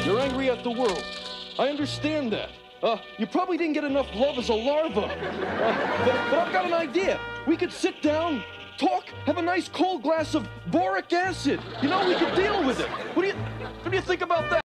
You're angry at the world. I understand that. You probably didn't get enough love as a larva. But I've got an idea. We could sit down, talk, have a nice cold glass of boric acid. You know, we could deal with it. What do you think about that?